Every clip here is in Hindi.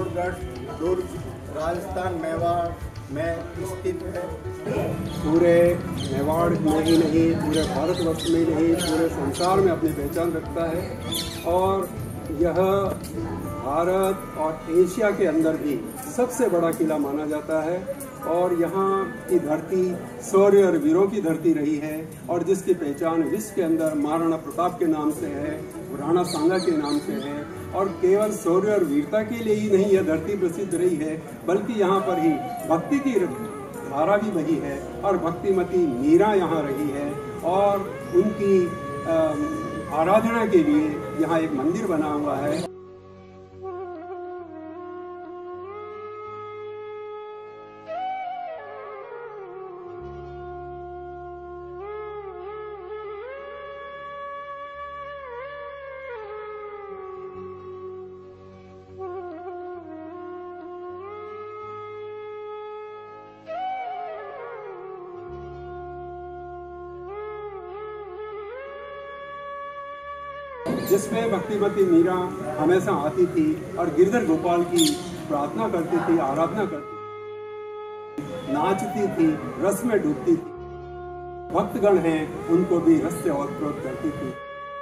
चित्तौड़गढ़ दुर्ग राजस्थान मेवाड़ में स्थित है। पूरे मेवाड़ में ही नहीं, पूरे भारतवर्ष में ही नहीं, पूरे संसार में अपनी पहचान रखता है। और यह भारत और एशिया के अंदर भी सबसे बड़ा किला माना जाता है। और यहाँ की धरती शौर्य और वीरों की धरती रही है, और जिसकी पहचान विश्व के अंदर महाराणा प्रताप के नाम से है, राणा सांगा के नाम से है। और केवल शौर्य और वीरता के लिए ही नहीं यह धरती प्रसिद्ध रही है, बल्कि यहाँ पर ही भक्ति की धारा भी बही है, और भक्तिमती मीरा यहाँ रही है। और उनकी आराधना के लिए यहाँ एक मंदिर बना हुआ है। जिसमें भक्तिमती मीरा हमेशा आती थी और गिरधर-गोपाल की प्रार्थना करती थी, आराधना करती थी, नाचती थी, रस में डूबती थी। भक्तगण हैं उनको भी रस से ओतप्रोत करती थी।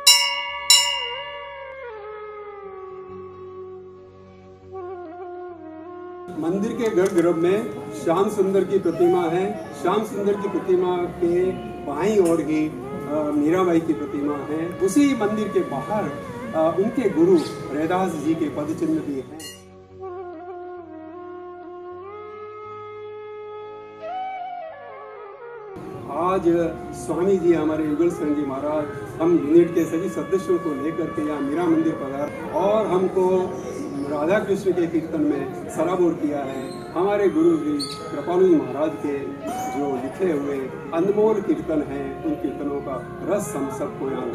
मंदिर के गर्भगृह में श्याम सुंदर की प्रतिमा है। श्याम सुंदर की प्रतिमा के बाईं ओर ही मीरा बाई की प्रतिमा है। उसी मंदिर के बाहर उनके गुरु रैदास जी के पद चिन्ह भी हैं। आज स्वामी जी, हमारे युगल शरण जी महाराज, हम यूनिट के सभी सदस्यों को लेकर के यहाँ मीरा मंदिर पधारे और हमको राधा कृष्ण के कीर्तन में सराबोर किया है। हमारे गुरु जी कृपालुजी महाराज के जो लिखे हुए अनमोल कीर्तन हैं, उन कीर्तनों का रस हम सबको यहाँ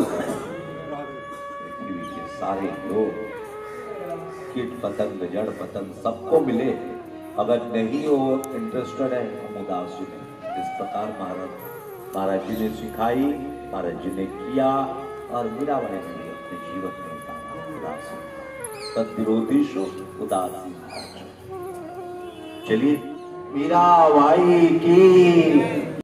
सारे लोग कीट पतंग जड़ पतंग सबको मिले। अगर नहीं वो इंटरेस्टेड है हम उदास हैं। इस प्रकार महाराज जी ने सिखाई, महाराज जी ने किया और मीरा बाई ने अपने जीवन में उतारा। उदासी तद्विरोधीषु उदासी। चलिए मीरा बाई की